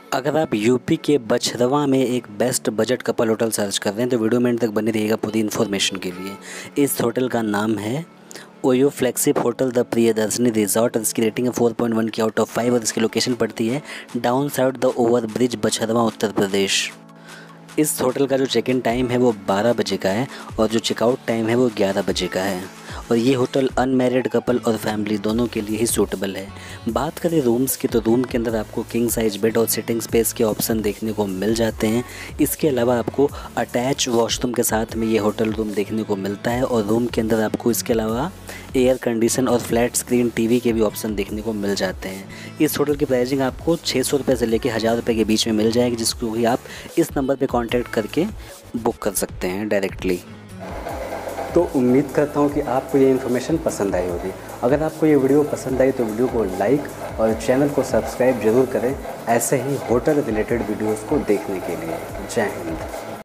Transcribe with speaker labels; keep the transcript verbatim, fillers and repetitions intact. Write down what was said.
Speaker 1: अगर आप यूपी के बछरवा में एक best budget couple hotel search कर रहे हैं तो वीडियो में एंड तक बने रहिएगा पूरी इन्फॉर्मेशन के लिए। इस होटल का नाम है OYO flagship hotel the Priyadarshini resort और इसकी रेटिंग है फोर पॉइंट वन की आउट ऑफ फाइव और इसकी लोकेशन पड़ती है down south the over bridge Bachhrawan Uttar Pradesh. इस होटल का जो चेक इन टाइम है वो बारह बजे का है और जो चेकआउट टाइम है वो ग्यारह बजे का है और ये होटल अनमैरिड कपल और फैमिली दोनों के लिए ही सूटेबल है। बात करें रूम्स की तो रूम के अंदर आपको किंग साइज बेड और सिटिंग स्पेस के ऑप्शन देखने को मिल जाते हैं। इसके अलावा आपको अटैच वॉशरूम के साथ में ये होटल रूम देखने को मिलता है और रूम के अंदर आपको इसके अलावा एयर कंडीशन और फ्लैट स्क्रीन टीवी के भी ऑप्शन देखने को मिल जाते हैं। इस होटल की प्राइसिंग आपको छः सौ रुपये से लेकर हज़ार रुपये के बीच में मिल जाएगी, जिसको भी आप इस नंबर पे कांटेक्ट करके बुक कर सकते हैं डायरेक्टली। तो उम्मीद करता हूँ कि आपको ये इन्फॉर्मेशन पसंद आई होगी। अगर आपको ये वीडियो पसंद आई तो वीडियो को लाइक और चैनल को सब्सक्राइब ज़रूर करें ऐसे ही होटल रिलेटेड वीडियोज़ को देखने के लिए। जय हिंद।